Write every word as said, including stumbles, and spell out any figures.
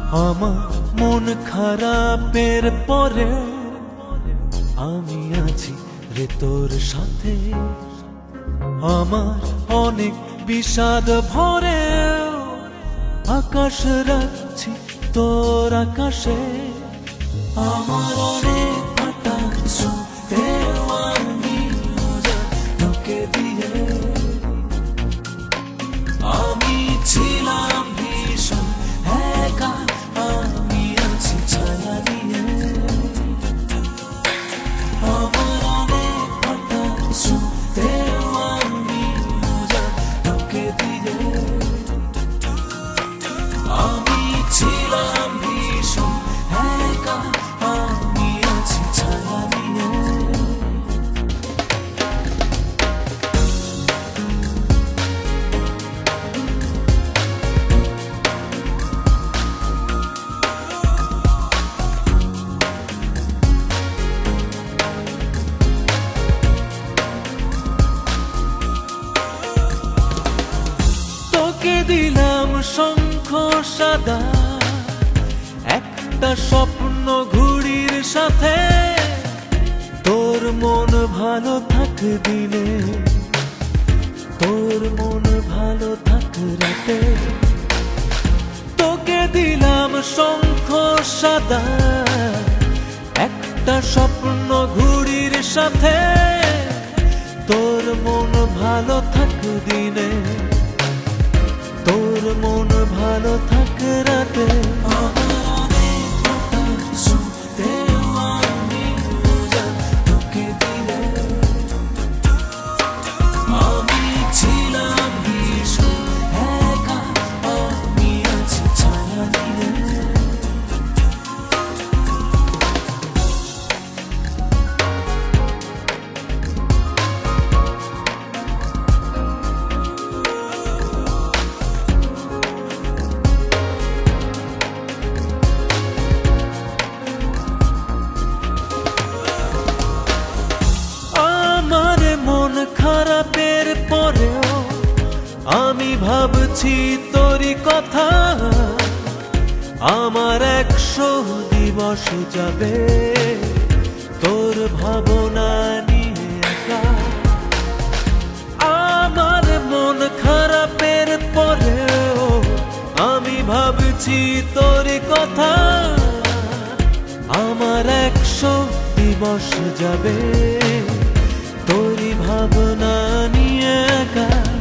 আমার মন খারাপের পরে আমি আছি রে তোর সাথে। আমার অনেক বিষাদ ভরে আকাশ রাখছি তোর আকাশে। আমার অনেক ফাটা চোখেও আমি তোকে দিয়ে আমি ছিলাম ভীষণ একা, আমি আছি ছায়া দিয়ে। আমার অনেক ফাটা চোখেও আমি তোকে দিয়ে আমি ছিলাম ভীষণ একা, আমি আছি ছায়া দিয়ে। তোকে দিলাম শঙ্খ সাদা একটা স্বপ্ন ঘুড়ির সাথে। তোর মন ভালো থাক দিনে, তোর মন ভালো থাক রাতে। তোকে দিলাম শঙ্খ সাদা একটা স্বপ্ন ঘুড়ির সাথে। তোর মন ভালো থাক দিনে, তোর মন ভালো থাক রাতে। তোকে দিলে আমি ছিলাম ভীষণ একা, আমি আছি ছায়া দিয়ে। খারাপের পরেও আমি ভাবছি তোরই কথা। আমার একশো দিবস যাবে তোর ভাবনা নিয়ে একা। আমার মন খারাপের পরেও আমি ভাবছি তোরই কথা। আমার একশো দিবস যাবে তোরই ভাবনা নিয়ে একা।